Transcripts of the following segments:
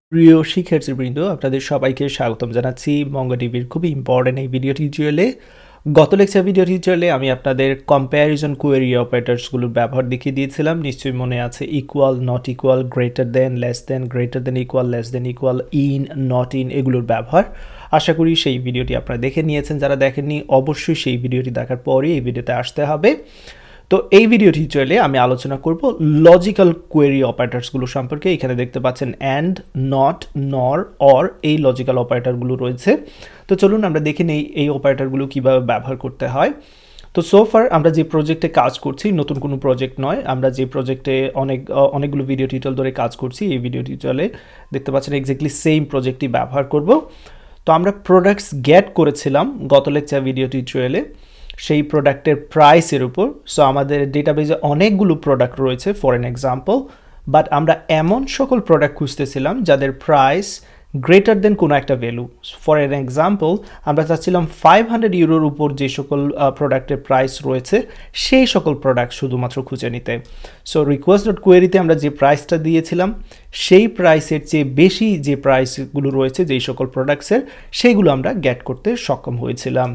প্রিয় শিক্ষার্থীবৃন্দ, আপনাদের সবাইকে স্বাগতম জানাচ্ছি মঙ্গোডিবির খুবই ইম্পর্টেন্ট এই ভিডিও টিউটোরিয়ালে। গত লেকচার ভিডিও টিউটোরিয়ালে আমি আপনাদের কম্প্যারিজন কোয়েরি অপারেটরসগুলোর ব্যবহার দেখিয়ে দিয়েছিলাম। নিশ্চয়ই মনে আছে equal, not equal, greater than, less than, greater than equal, less than equal, in, not in এগুলোর ব্যবহার। আশা করি সেই ভিডিওটি আপনারা দেখে নিয়েছেন। যারা দেখেননি অবশ্যই সেই ভিডিওটি দেখার পরই এই ভিডিওতে আসতে হবে। তো এই ভিডিও টিউটোরিয়ালে আমি আলোচনা করব লজিক্যাল কোয়েরি অপারেটরসগুলো সম্পর্কে। এখানে দেখতে পাচ্ছেন অ্যান্ড, নট, নর, অর এই লজিক্যাল অপারেটরগুলো রয়েছে। তো চলুন আমরা দেখে নেই এই অপারেটরগুলো কীভাবে ব্যবহার করতে হয়। তো সোফার আমরা যে প্রজেক্টে কাজ করছি, নতুন কোনো প্রজেক্ট নয়, আমরা যে প্রজেক্টে অনেকগুলো ভিডিও টিউটোরিয়াল ধরে কাজ করছি, এই ভিডিও টিউটোরিয়ালে দেখতে পাচ্ছেন এক্স্যাক্টলি সেম প্রজেক্টই ব্যবহার করব। তো আমরা প্রোডাক্টস গেট করেছিলাম গত লেকচার ভিডিও টিউটোরিয়ালে সেই প্রোডাক্টের প্রাইসের উপর। সো আমাদের ডেটাবেজে অনেকগুলো প্রোডাক্ট রয়েছে ফর অ্যান এক্সাম্পল, বাট আমরা এমন সকল প্রোডাক্ট খুঁজতেছিলাম যাদের প্রাইস গ্রেটার দেন কোনো একটা ভ্যালু। ফর অ্যান এক্সাম্পল আমরা চাচ্ছিলাম 500 ইউরোর উপর যে সকল প্রোডাক্টের প্রাইস রয়েছে সেই সকল প্রোডাক্ট শুধুমাত্র খুঁজে নিতে। সো রিকোয়েস্ট ডট কোয়েরিতে আমরা যে প্রাইসটা দিয়েছিলাম সেই প্রাইসের চেয়ে বেশি যে প্রাইসগুলো রয়েছে যেই সকল প্রোডাক্টসের, সেইগুলো আমরা গেট করতে সক্ষম হয়েছিলাম।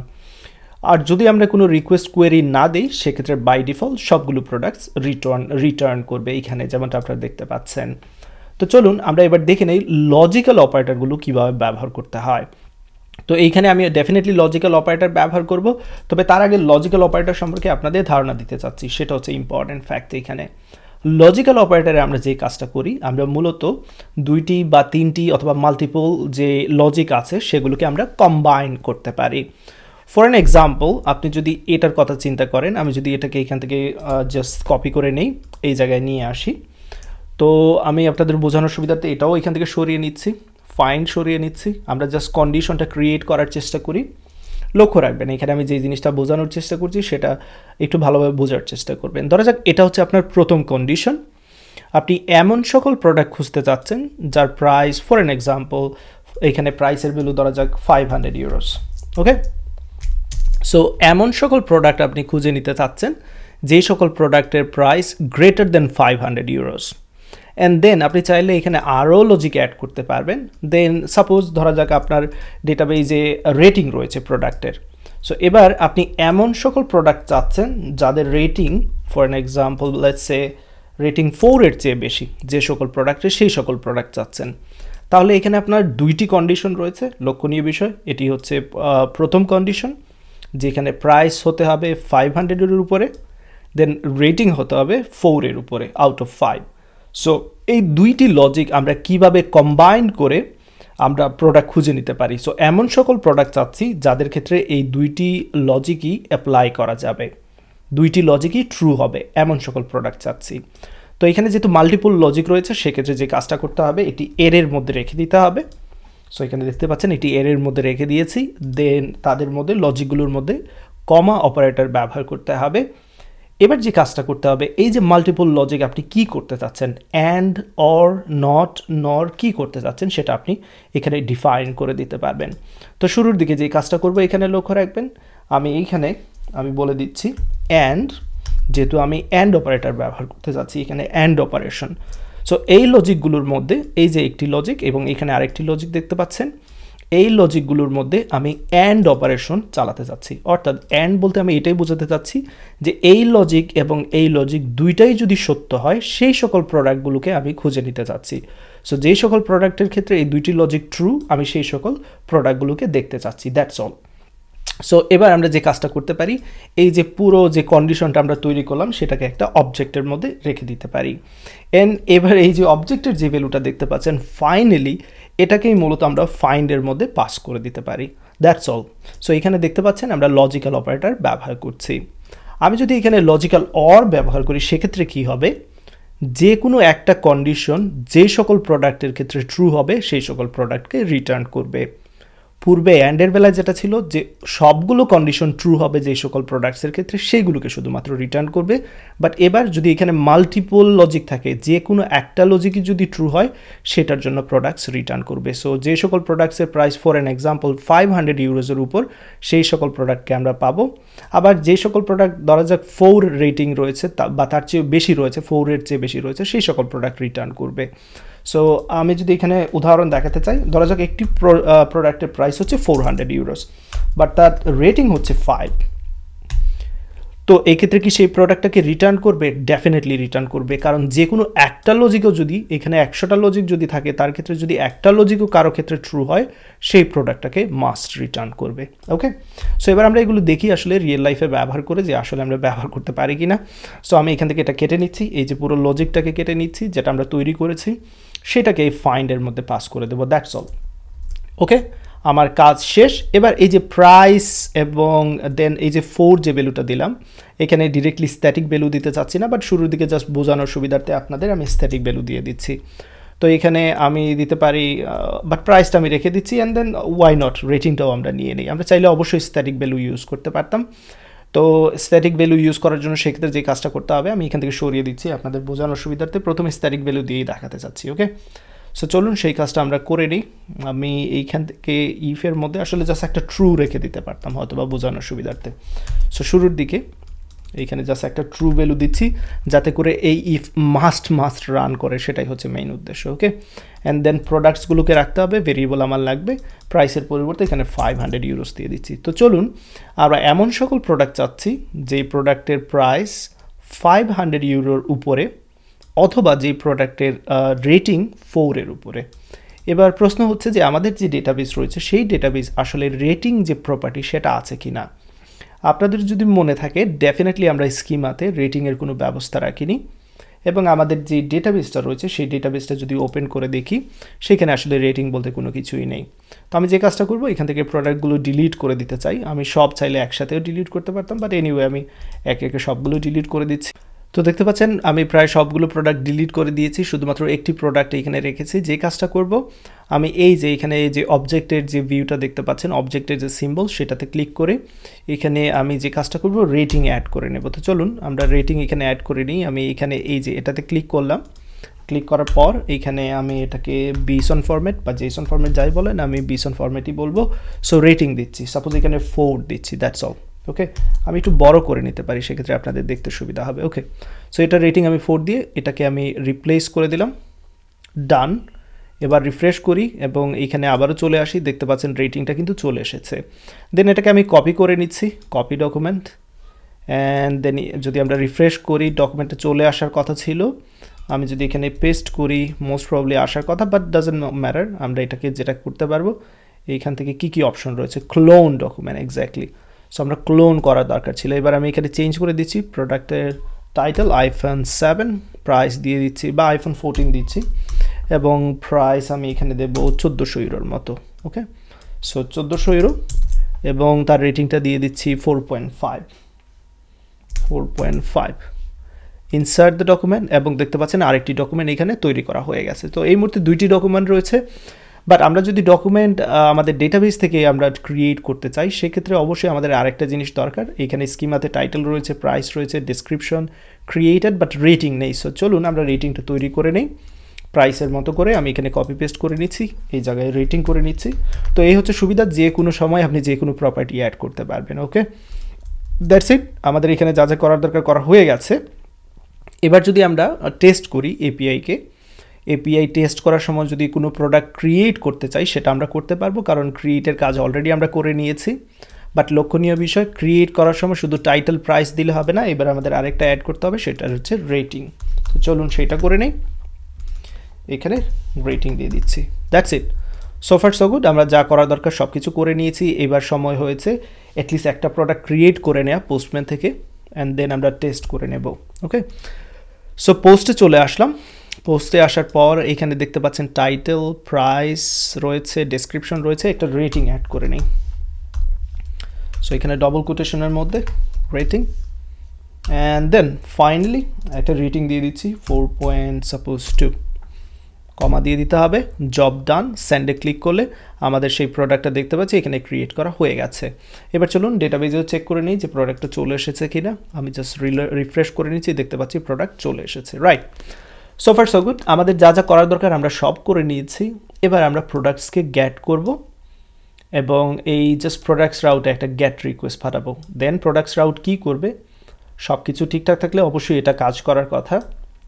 আর যদি আমরা কোনো রিকোয়েস্ট কোয়েরি না দিই সেক্ষেত্রে বাই ডিফল্ট সবগুলো প্রোডাক্টস রিটার্ন করবে এখানে, যেমনটা আপনারা দেখতে পাচ্ছেন। তো চলুন আমরা এবার দেখে নেই লজিক্যাল অপারেটরগুলো কীভাবে ব্যবহার করতে হয়। তো এইখানে আমি ডেফিনেটলি লজিক্যাল অপারেটর ব্যবহার করব, তবে তার আগে লজিক্যাল অপারেটর সম্পর্কে আপনাদের ধারণা দিতে চাচ্ছি, সেটা হচ্ছে ইম্পর্টেন্ট ফ্যাক্ট। এখানে লজিক্যাল অপারেটরে আমরা যে কাজটা করি, আমরা মূলত দুইটি বা তিনটি অথবা মাল্টিপল যে লজিক আছে সেগুলোকে আমরা কম্বাইন করতে পারি। ফর অ্যান এক্সাম্পল আপনি যদি এটার কথা চিন্তা করেন, আমি যদি এটাকে এখান থেকে জাস্ট কপি করে নেই, এই জায়গায় নিয়ে আসি, তো আমি আপনাদের বোঝানোর সুবিধার্থে এটাও এখান থেকে সরিয়ে নিচ্ছি, ফাইন্ড সরিয়ে নিচ্ছি। আমরা জাস্ট কন্ডিশনটা ক্রিয়েট করার চেষ্টা করি। লক্ষ্য রাখবেন এখানে আমি যে জিনিসটা বোঝানোর চেষ্টা করছি সেটা একটু ভালোভাবে বোঝার চেষ্টা করবেন। ধরা যাক এটা হচ্ছে আপনার প্রথম কন্ডিশন, আপনি এমন সকল প্রোডাক্ট খুঁজতে চাচ্ছেন যার প্রাইস ফর অ্যান এক্সাম্পল এখানে প্রাইসের ভ্যালু ধরা যাক 500 ইউরোস। ওকে, সো এমন সকল প্রোডাক্ট আপনি খুঁজে নিতে চাচ্ছেন যে সকল প্রোডাক্টের price greater than 500 euros. And then আপনি চাইলে এখানে আরও লজিক অ্যাড করতে পারবেন। দেন সাপোজ ধরা যাক আপনার ডেটাবেজে রেটিং রয়েছে প্রোডাক্টের। সো এবার আপনি এমন সকল প্রোডাক্ট চাচ্ছেন যাদের rating for an example let's say rating 4 এর চেয়ে বেশি, যে সকল প্রোডাক্টের সেই সকল প্রোডাক্ট চাচ্ছেন। তাহলে এখানে আপনার দুইটি কন্ডিশন রয়েছে, লক্ষণীয় বিষয়। এটি হচ্ছে প্রথম কন্ডিশন, যেখানে প্রাইস হতে হবে 500-এর উপরে, দেন রেটিং হতে হবে 4 এর উপরে আউট অফ 5। সো এই দুইটি লজিক আমরা কিভাবে কম্বাইন করে আমরা প্রোডাক্ট খুঁজে নিতে পারি। সো এমন সকল প্রোডাক্ট চাচ্ছি যাদের ক্ষেত্রে এই দুইটি লজিকই অ্যাপ্লাই করা যাবে, দুইটি লজিকই ট্রু হবে, এমন সকল প্রোডাক্ট চাচ্ছি। তো এখানে যেহেতু মাল্টিপল লজিক রয়েছে সেক্ষেত্রে যে কাজটা করতে হবে এটি এর মধ্যে রেখে দিতে হবে। সো এখানে দেখতে পাচ্ছেন এটি এর মধ্যে রেখে দিয়েছি। দেন তাদের মধ্যে লজিকগুলোর মধ্যে কমা অপারেটর ব্যবহার করতে হবে। এবার যে কাজটা করতে হবে, এই যে মাল্টিপল লজিক আপনি কি করতে চাচ্ছেন, অ্যান্ড, অর, নট, নর কি করতে চাচ্ছেন সেটা আপনি এখানে ডিফাইন করে দিতে পারবেন। তো শুরুর দিকে যে কাজটা করব এখানে লক্ষ্য রাখবেন, আমি বলে দিচ্ছি অ্যান্ড, যেহেতু আমি অ্যান্ড অপারেটর ব্যবহার করতে চাচ্ছি এখানে অ্যান্ড অপারেশন। সো এই লজিকগুলোর মধ্যে এই যে একটি লজিক এবং এখানে আরেকটি লজিক দেখতে পাচ্ছেন, এই লজিকগুলোর মধ্যে আমি অ্যান্ড অপারেশন চালাতে চাচ্ছি। অর্থাৎ অ্যান্ড বলতে আমি এটাই বোঝাতে চাচ্ছি যে এই লজিক এবং এই লজিক দুইটাই যদি সত্য হয় সেই সকল প্রোডাক্টগুলোকে আমি খুঁজে নিতে চাচ্ছি। সো যেই সকল প্রোডাক্টের ক্ষেত্রে এই দুইটি লজিক ট্রু, আমি সেই সকল প্রোডাক্টগুলোকে দেখতে চাচ্ছি, দ্যাটস অল। সো এবার আমরা যে কাজটা করতে পারি, এই যে পুরো যে কন্ডিশনটা আমরা তৈরি করলাম সেটাকে একটা অবজেক্টের মধ্যে রেখে দিতে পারি। এবার এই যে অবজেক্টের যে ভ্যালুটা দেখতে পাচ্ছেন ফাইনালি, এটাকেই মূলত আমরা ফাইন্ডের মধ্যে পাস করে দিতে পারি, দ্যাটস অল। সো এখানে দেখতে পাচ্ছেন আমরা লজিক্যাল অপারেটর ব্যবহার করছি। আমি যদি এখানে লজিক্যাল অর ব্যবহার করি সেক্ষেত্রে কি হবে, যে কোনো একটা কন্ডিশন যে সকল প্রোডাক্টের ক্ষেত্রে ট্রু হবে সেই সকল প্রোডাক্টকে রিটার্ন করবে। পূর্বে অ্যান্ডের বেলায় যেটা ছিল যে সবগুলো কন্ডিশন ট্রু হবে যে সকল প্রোডাক্টসের ক্ষেত্রে সেইগুলোকে শুধুমাত্র রিটার্ন করবে। বাট এবার যদি এখানে মাল্টিপল লজিক থাকে, যে কোনো একটা লজিকই যদি ট্রু হয় সেটার জন্য প্রোডাক্টস রিটার্ন করবে। সো যে সকল প্রোডাক্টসের প্রাইস ফর অ্যান এক্সাম্পল 500 ইউরোজের উপর সেই সকল প্রোডাক্টকে আমরা পাবো। আবার যে সকল প্রোডাক্ট ধরা যাক 4 রেটিং রয়েছে বা তার চেয়ে বেশি রয়েছে, 4 এর চেয়ে বেশি রয়েছে, সেই সকল প্রোডাক্ট রিটার্ন করবে। সো আমি যদি এখানে উদাহরণ দেখাতে চাই, ধরা যাক একটি প্রোডাক্টের প্রাইস হচ্ছে 400 ইউরোস, বাট তার রেটিং হচ্ছে 5। তো এই ক্ষেত্রে কি সেই প্রোডাক্টটাকে রিটার্ন করবে? ডেফিনেটলি রিটার্ন করবে, কারণ যে কোনো একটা লজিকও যদি এখানে 100টা লজিক যদি থাকে, তার ক্ষেত্রে যদি একটা লজিকও কারো ক্ষেত্রে ট্রু হয়, সেই প্রোডাক্টটাকে মাস্ট রিটার্ন করবে। ওকে, সো এবার আমরা এগুলো দেখি আসলে রিয়েল লাইফে ব্যবহার করে যে আসলে আমরা ব্যবহার করতে পারি কি না। সো আমি এখান থেকে এটা কেটে নিচ্ছি, এই যে পুরো লজিকটাকে কেটে নিচ্ছি যেটা আমরা তৈরি করেছি, সেটাকে এই ফাইন্ডের মধ্যে পাস করে দেবো, দ্যাটস অল। ওকে, আমার কাজ শেষ। এবার এই যে প্রাইস এবং দেন এই যে 4 যে ভ্যালুটা দিলাম, এখানে ডিরেক্টলি স্ট্যাটিক ভ্যালু দিতে চাচ্ছি না, বাট শুরুর দিকে জাস্ট বোঝানোর সুবিধার্থে আপনাদের আমি স্ট্যাটিক ভ্যালু দিয়ে দিচ্ছি। তো এখানে আমি দিতে পারি, বাট প্রাইসটা আমি রেখে দিচ্ছি, অ্যান্ড দেন ওয়াই নট রেটিংটাও আমরা নিয়ে নিই। আমরা চাইলে অবশ্যই স্ট্যাটিক ভ্যালু ইউজ করতে পারতাম। তো স্ট্যাটিক ভ্যালু ইউজ করার জন্য সেক্ষেত্রে যে কাজটা করতে হবে, আমি এখান থেকে সরিয়ে দিচ্ছি আপনাদের বোঝানোর সুবিধার্থে, প্রথমে স্ট্যাটিক ভ্যালু দিয়েই দেখাতে চাচ্ছি। ওকে, সো চলুন সেই কাজটা আমরা করে নিই। আমি এইখান থেকে ইফের মধ্যে আসলে জাস্ট একটা ট্রু রেখে দিতে পারতাম হয়তো বা বোঝানোর সুবিধার্থে। সো শুরুর দিকে এইখানে জাস্ট একটা ট্রু ভ্যালু দিচ্ছি, যাতে করে এই ইফ মাস্ট রান করে, সেটাই হচ্ছে মেইন উদ্দেশ্য। ওকে, অ্যান্ড দেন প্রোডাক্টসগুলোকে রাখতে হবে, ভেরিয়েবল আমার লাগবে, প্রাইসের পরিবর্তে এখানে 500 ইউরোস দিয়ে দিচ্ছি। তো চলুন আমরা এমন সকল প্রোডাক্ট চাচ্ছি যেই প্রোডাক্টের প্রাইস 500 ইউরোর উপরে, অথবা যে প্রোডাক্টের রেটিং 4-এর উপরে। এবার প্রশ্ন হচ্ছে যে আমাদের যে ডেটাবেস রয়েছে, সেই ডেটাবেস আসলে রেটিং যে প্রপার্টি সেটা আছে কি না। আপনাদের যদি মনে থাকে, ডেফিনেটলি আমরা স্কিমাতে রেটিংয়ের কোনো ব্যবস্থা রাখিনি, এবং আমাদের যে ডেটাবেসটা রয়েছে সেই ডেটাবেসটা যদি ওপেন করে দেখি, সেখানে আসলে রেটিং বলতে কোনো কিছুই নেই। তো আমি যে কাজটা করব, এখান থেকে প্রোডাক্টগুলো ডিলিট করে দিতে চাই। আমি সব চাইলে একসাথেও ডিলিট করতে পারতাম, বাট এনিওয়ে আমি একে একে সবগুলো ডিলিট করে দিচ্ছি। তো দেখতে পাচ্ছেন আমি প্রায় সবগুলো প্রোডাক্ট ডিলিট করে দিয়েছি, শুধুমাত্র একটি প্রোডাক্ট এখানে রেখেছি। যে কাজটা করব, আমি এই যে এখানে যে অবজেক্টের যে ভিউটা দেখতে পাচ্ছেন, অবজেক্টের যে সিম্বল, সেটাতে ক্লিক করে এখানে আমি যে কাজটা করব, রেটিং অ্যাড করে নেব। তো চলুন আমরা রেটিং এখানে অ্যাড করে নিই। আমি এখানে এই যে এটাতে ক্লিক করলাম, ক্লিক করার পর এইখানে আমি এটাকে বিসন ফরম্যাট বা জেসন ফরম্যাট যাই বলেন, আমি বিসন ফরম্যাটই বলবো। সো রেটিং দিচ্ছি, সাপোজ এখানে 4 দিচ্ছি, দ্যাটস অল। ওকে, আমি একটু বড় করে নিতে পারি, সেক্ষেত্রে আপনাদের দেখতে সুবিধা হবে। ওকে, সো এটা রেটিং আমি 4 দিয়ে এটাকে আমি রিপ্লেস করে দিলাম, ডান। এবার রিফ্রেশ করি এবং এইখানে আবারও চলে আসি, দেখতে পাচ্ছেন রেটিংটা কিন্তু চলে এসেছে। দেন এটাকে আমি কপি করে নিচ্ছি, কপি ডকুমেন্ট, অ্যান্ড দেন যদি আমরা রিফ্রেশ করি, ডকুমেন্টে চলে আসার কথা ছিল। আমি যদি এখানে পেস্ট করি, মোস্ট প্রবলি আসার কথা, বাট ডাজন্ট ম্যাটার। আমরা এটাকে যেটা করতে পারবো, এইখান থেকে কি অপশন রয়েছে, ক্লোন ডকুমেন্ট, এক্স্যাক্টলি। সো আমরা ক্লোন করার দরকার ছিল। এবার আমি এখানে চেঞ্জ করে দিচ্ছি, প্রোডাক্টের টাইটেল iPhone 7, প্রাইস দিয়ে দিচ্ছি বা iPhone 14 দিচ্ছি, এবং প্রাইস আমি এখানে দেবো 1400 ইউরোর মতো। ওকে, সো 1400 ইউরো, এবং তার রেটিংটা দিয়ে দিচ্ছি 4.5। ইনসার্ট দ্য ডকুমেন্ট, এবং দেখতে পাচ্ছেন আরেকটি ডকুমেন্ট এখানে তৈরি করা হয়ে গেছে। তো এই মুহূর্তে 2টি ডকুমেন্ট রয়েছে, বাট আমরা যদি ডকুমেন্ট আমাদের ডেটাবেস থেকে আমরা ক্রিয়েট করতে চাই, সেক্ষেত্রে অবশ্যই আমাদের আরেকটা জিনিস দরকার। এখানে স্কিমাতে টাইটেল রয়েছে, প্রাইস রয়েছে, ডেসক্রিপশন, ক্রিয়েটেড, বাট রেটিং নেই। সো চলুন আমরা রেটিংটা তৈরি করে নেই প্রাইসের মতো করে। আমি এখানে কপি পেস্ট করে নিচ্ছি, এই জায়গায় রেটিং করে নিচ্ছি। তো এই হচ্ছে সুবিধা, যে কোনো সময় আপনি যে কোনো প্রপার্টি অ্যাড করতে পারবেন। Okay, that's it. আমাদের এখানে যা যা করার দরকার করা হয়ে গেছে। এবার যদি আমরা টেস্ট করি এপিআই টেস্ট করার সময় যদি কোনো প্রোডাক্ট ক্রিয়েট করতে চাই, সেটা আমরা করতে পারবো, কারণ ক্রিয়েটের কাজ অলরেডি আমরা করে নিয়েছি। বাট লক্ষণীয় বিষয়, ক্রিয়েট করার সময় শুধু টাইটেল প্রাইস দিলে হবে না, এবার আমাদের আরেকটা অ্যাড করতে হবে, সেটা হচ্ছে রেটিং। তো চলুন সেটা করে নেই, এখানে রেটিং দিয়ে দিচ্ছি, that's it. So far so good, আমরা যা করার দরকার সব কিছু করে নিয়েছি। এবার সময় হয়েছে অ্যাটলিস্ট একটা প্রোডাক্ট ক্রিয়েট করে নেওয়া পোস্টম্যান থেকে, অ্যান্ড দেন আমরা টেস্ট করে নেব। ওকে, সো পোস্টে চলে আসলাম। পোস্টে আসার পর এখানে দেখতে পাচ্ছেন টাইটেল, প্রাইস রয়েছে, ডেসক্রিপশন রয়েছে, একটা রেটিং অ্যাড করে নিই। সো এখানে ডবল কোটেশনের মধ্যে রেটিং, অ্যান্ড দেন ফাইনালি একটা রেটিং দিয়ে দিচ্ছি 4.2, কমা দিয়ে দিতে হবে, জব ডান। সেন্ডে ক্লিক করলে আমাদের সেই প্রোডাক্টটা দেখতে পাচ্ছি এখানে ক্রিয়েট করা হয়ে গেছে। এবার চলুন ডেটাবেজেও চেক করে নিই যে প্রোডাক্টটা চলে এসেছে কিনা। আমি জাস্ট রিফ্রেশ করে নিচ্ছি, দেখতে পাচ্ছি প্রোডাক্ট চলে এসেছে, right. So far so good, আমাদের যা যা করার দরকার আমরা সব করে নিয়েছি। এবার আমরা প্রোডাক্টসকে গ্যাট করব, এবং এই জাস্ট প্রোডাক্টস রাউটে একটা গ্যাট রিকোয়েস্ট পাঠাবো। দেন প্রোডাক্টস রাউট কী করবে, সব কিছু ঠিকঠাক থাকলে অবশ্যই এটা কাজ করার কথা।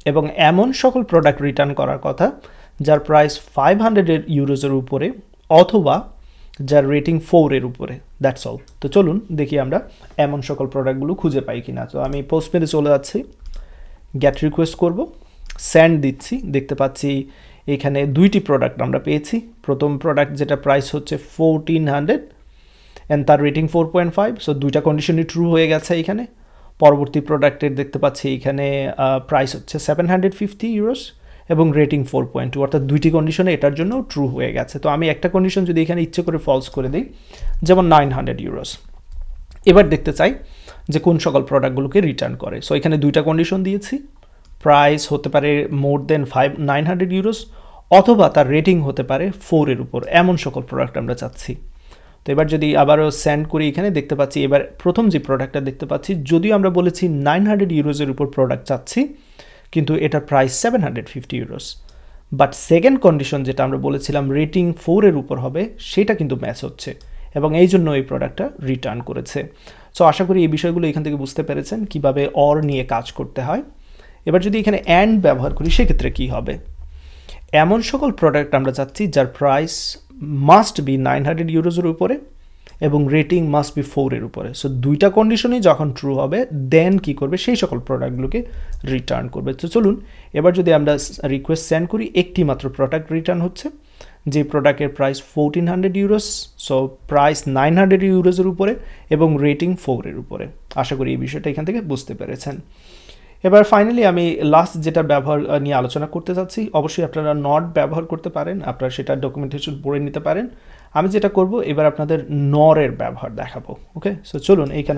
এবং এমন সকল প্রোডাক্ট রিটার্ন করার কথা যার প্রাইস 500 ইউরোজের উপরে অথবা যার রেটিং 4 এর উপরে। That's all. তো চলুন দেখি আমরা এমন সকল প্রোডাক্টগুলো খুঁজে পাই কিনা। তো আমি পোস্টমেলে চলে যাচ্ছি, গেট রিকোয়েস্ট করব, সেন্ড দিচ্ছি। দেখতে পাচ্ছি এখানে দুইটি প্রোডাক্ট আমরা পেয়েছি। প্রথম প্রোডাক্ট যেটা প্রাইস হচ্ছে 1400 অ্যান্ড তার রেটিং 4.5, সো দুইটা কন্ডিশনই ট্রু হয়ে গেছে এখানে। পরবর্তী প্রোডাক্টের দেখতে পাচ্ছি এখানে প্রাইস হচ্ছে 750 ইউরোস এবং রেটিং 4.2, অর্থাৎ দুইটি কন্ডিশনে এটার জন্য ট্রু হয়ে গেছে। তো আমি একটা কন্ডিশন যদি এখানে ইচ্ছে করে ফলস করে দিই, যেমন 900 ইউরোস, এবার দেখতে চাই যে কোন সকল প্রোডাক্টগুলোকে রিটার্ন করে। সো এখানে দুইটা কন্ডিশন দিয়েছি, প্রাইস হতে পারে মোর দেন 900 ইউরোস অথবা তার রেটিং হতে পারে 4 এর উপর, এমন সকল প্রোডাক্ট আমরা চাচ্ছি। তো এবার যদি আবারও সেন্ড করি, এখানে দেখতে পাচ্ছি এবার প্রথম যে প্রোডাক্টটা দেখতে পাচ্ছি, যদিও আমরা বলেছি 900 ইউরোজের উপর প্রোডাক্ট চাচ্ছি কিন্তু এটার price 750 euros, but second condition যেটা আমরা বলেছিলাম রেটিং 4 এর উপর হবে, সেটা কিন্তু ম্যাচ হচ্ছে এবং এই জন্য এই প্রোডাক্টটা রিটার্ন করেছে। সো আশা করি এই বিষয়গুলো এখান থেকে বুঝতে পেরেছেন কিভাবে অর নিয়ে কাজ করতে হয়। এবার যদি এখানে অ্যান্ড ব্যবহার করি সেক্ষেত্রে কি হবে, এমন সকল প্রোডাক্ট আমরা চাচ্ছি যার প্রাইস মাস্ট বি 900 ইউরোজের উপরে এবং রেটিং মাস্ট বি 4 এর উপরে। সো দুইটা কন্ডিশনই যখন ট্রু হবে দেন কি করবে, সেই সকল প্রোডাক্টগুলোকে রিটার্ন করবে। তো চলুন এবার যদি আমরা রিকোয়েস্ট সেন্ড করি, একটি মাত্র প্রোডাক্ট রিটার্ন হচ্ছে, যে প্রোডাক্টের প্রাইস 1400 ইউরোস, সো প্রাইস 900 ইউরোজের উপরে এবং রেটিং 4 এর উপরে। আশা করি এই বিষয়টা এখান থেকে বুঝতে পেরেছেন। এবার ফাইনালি আমি লাস্ট যেটা ব্যবহার নিয়ে আলোচনা করতে চাচ্ছি, অবশ্যই আপনারা নট ব্যবহার করতে পারেন, আপনারা সেটা ডকুমেন্টেশন পড়ে নিতে পারেন। আমি যেটা করব এবার আপনাদের নরের ব্যবহার দেখাবো। ওকে, সো চলুন এইখানে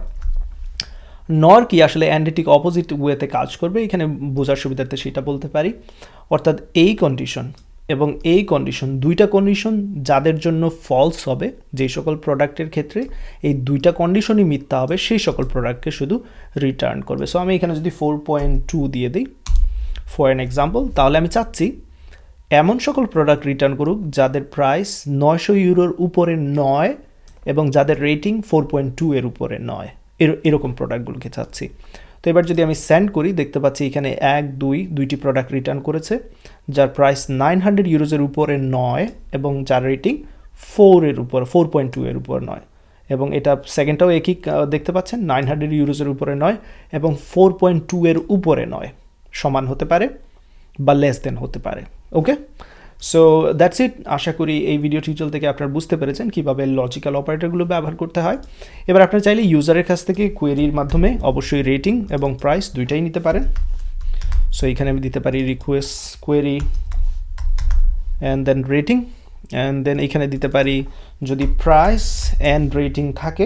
নর কি আসলে অ্যান্টিটিক অপোজিট ওয়েতে কাজ করবে এখানে বোঝার সুবিধার্থে সেটা বলতে পারি। অর্থাৎ এই কন্ডিশন এবং এই কন্ডিশন, দুইটা কন্ডিশন যাদের জন্য ফলস হবে, যেই সকল প্রোডাক্টের ক্ষেত্রে এই দুইটা কন্ডিশনই মিথ্যা হবে, সেই সকল প্রোডাক্টকে শুধু রিটার্ন করবে। সো আমি এখানে যদি 4.2 দিয়ে দিই ফর অ্যান এক্সাম্পল, তাহলে আমি চাচ্ছি এমন সকল প্রোডাক্ট রিটার্ন করুক যাদের প্রাইস 900 ইউরোর উপরে নয় এবং যাদের রেটিং 4.2 এর উপরে নয়, এরকম প্রোডাক্টগুলোকে চাচ্ছি। তো এবার যদি আমি সেন্ড করি, দেখতে পাচ্ছি এখানে দুইটি প্রোডাক্ট রিটার্ন করেছে যার প্রাইস 900 ইউরোজের উপরে নয় এবং যার রেটিং 4 এর উপর 4.2 এর উপর নয়, এবং এটা সেকেন্ডটাও একই দেখতে পাচ্ছেন, 900 ইউরোজের উপরে নয় এবং 4.2 এর উপরে নয়, সমান হতে পারে বা লেস দেন হতে পারে। ওকে, সো দ্যাটস ইট। আশা করি এই ভিডিও টিউটোরিয়াল থেকে আপনারা বুঝতে পেরেছেন কীভাবে লজিক্যাল অপারেটরগুলো ব্যবহার করতে হয়। এবার আপনারা চাইলে ইউজারের কাছ থেকে কোয়েরির মাধ্যমে অবশ্যই রেটিং এবং প্রাইস দুইটাই নিতে পারেন। সো এখানে আমি দিতে পারি request query and then rating, and then এখানে দিতে পারি যদি প্রাইস অ্যান্ড রেটিং থাকে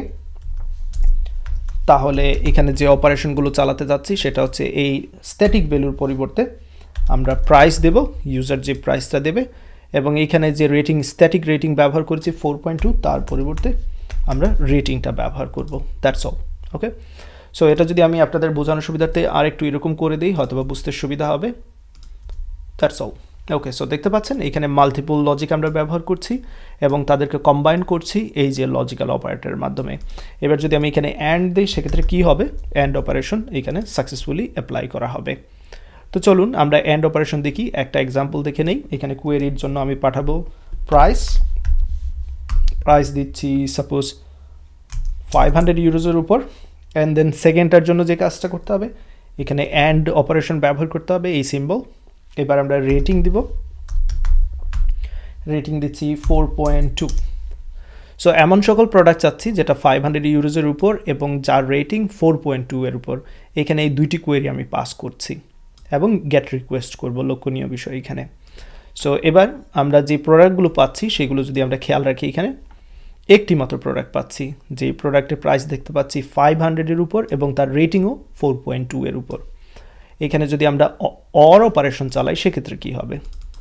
তাহলে এখানে যে অপারেশনগুলো চালাতে যাচ্ছি সেটা হচ্ছে এই স্ট্যাটিক ভ্যালুর পরিবর্তে আমরা প্রাইস দেব, ইউজার যে প্রাইসটা দেবে, এবং এইখানে যে রেটিং স্ট্যাটিক রেটিং ব্যবহার করেছি 4.2, তার পরিবর্তে আমরা রেটিংটা ব্যবহার করব। That's all. ওকে, সো এটা যদি আমি আপনাদের বোঝানোর সুবিধার্থে আর একটু এরকম করে দিই হয়তো বা বুঝতে সুবিধা হবে। That's all. ওকে, সো দেখতে পাচ্ছেন এখানে মাল্টিপল লজিক আমরা ব্যবহার করছি এবং তাদেরকে কম্বাইন করছি এই যে লজিক্যাল অপারেটরের মাধ্যমে। এবার যদি আমি এখানে অ্যান্ড দিই সেক্ষেত্রে কী হবে, অ্যান্ড অপারেশন এখানে সাকসেসফুলি অ্যাপ্লাই করা হবে। তো চলুন আমরা অ্যান্ড অপারেশন দেখি, একটা এক্সাম্পল দেখে নেই। এখানে কোয়েরির জন্য আমি পাঠাবো প্রাইস দিচ্ছি সাপোজ 500 ইউরোজের উপর, অ্যান্ড দেন সেকেন্ডটার জন্য যে কাজটা করতে হবে এখানে অ্যান্ড অপারেশন ব্যবহার করতে হবে, এই সিম্বল। এবার আমরা রেটিং দিব, রেটিং দিচ্ছি 4.2। সো এমন সকল প্রোডাক্ট চাচ্ছি যেটা 500 ইউরোজের উপর এবং যার রেটিং 4.2 এর উপর। এখানে এই দুইটি কোয়েরি আমি পাস করছি এবং গেট রিকোয়েস্ট করব, লক্ষণীয় বিষয় এখানে। সো এবার আমরা যে প্রোডাক্টগুলো পাচ্ছি সেগুলো যদি আমরা খেয়াল রাখি, এখানে একটি মাত্র প্রোডাক্ট পাচ্ছি, যে প্রোডাক্টের প্রাইস দেখতে পাচ্ছি 500 এর উপর এবং তার রেটিংও 4.2 এর উপর। এখানে যদি আমরা অর অপারেশন চালাই সেক্ষেত্রে কি হবে,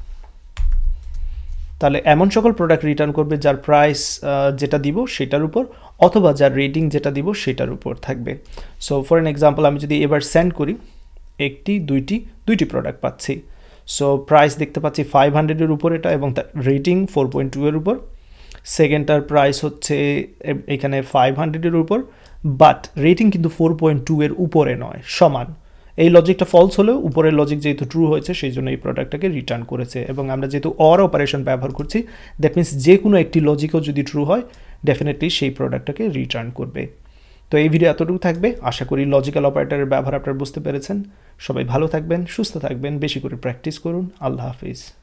তাহলে এমন সকল প্রোডাক্ট রিটার্ন করবে যার প্রাইস যেটা দিব সেটার উপর অথবা যার রেটিং যেটা দিব সেটার উপর থাকবে। সো ফর অ্যান এক্সাম্পল আমি যদি এবার সেন্ড করি, দুইটি প্রোডাক্ট পাচ্ছি। সো প্রাইস দেখতে পাচ্ছি 500 এর উপর এটা এবং তার রেটিং 4.2 এর উপর। সেকেন্ডটার প্রাইস হচ্ছে এখানে 500 এর উপর, বাট রেটিং কিন্তু 4.2 এর উপরে নয়, সমান, এই লজিকটা ফলস হলেও উপরের লজিক যেহেতু ট্রু হয়েছে সেই জন্য এই প্রোডাক্টটাকে রিটার্ন করেছে। এবং আমরা যেহেতু অর অপারেশন ব্যবহার করছি, দ্যাট মিনস যে কোনো একটি লজিকও যদি ট্রু হয় ডেফিনেটলি সেই প্রোডাক্টটাকে রিটার্ন করবে। তো এই ভিডিও এতটুকু থাকবে। আশা করি লজিক্যাল অপারেটরের ব্যবহার আপনারা বুঝতে পেরেছেন। সবাই ভালো থাকবেন, সুস্থ থাকবেন, বেশি করে প্র্যাকটিস করুন। আল্লাহ হাফিজ।